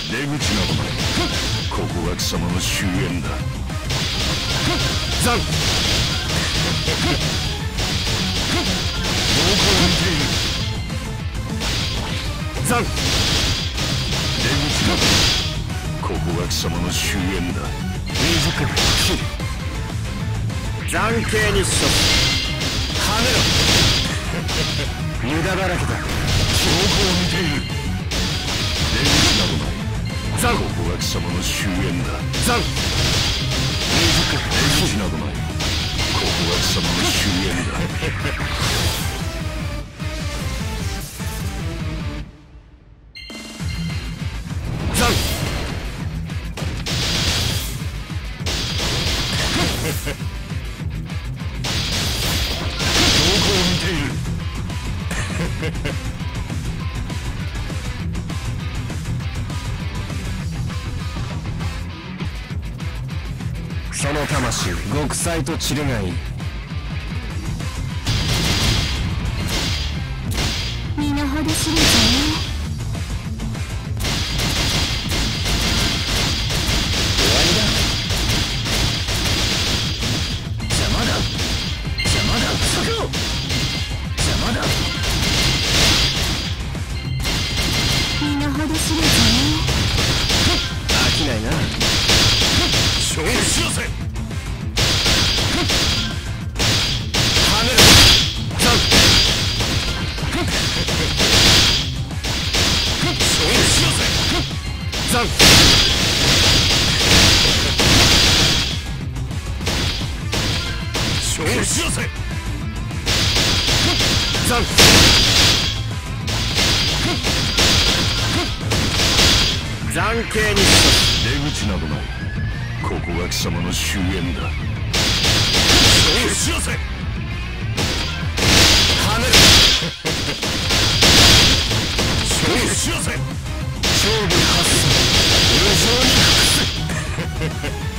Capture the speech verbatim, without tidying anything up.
出口などない。ここが貴様の終焉だ。ザンどこを見ている。ザン出口などここが貴様の終焉だ。水く切る。残刑に処す。はめろ無駄だらけだ。どこを見ている。出口などない。ザンここが貴様の終焉だ。ザン水く出口などない。ここが貴様の終焉だ。ザンどこを見ている。その魂極彩と散るがいい。 身の程知れちゃね。 終わりだ。邪魔だ邪魔だくそ邪魔だ。 身の程知れちゃね。 飽きないな。勝負しよせ。はめる。ザン勝負しよせ。ザン勝負しよせ。ザン残刑に出口などない。ここが貴様の終焉だ。勝負しよせ。はめる。勝負しよせ。勝負発散無情に隠す。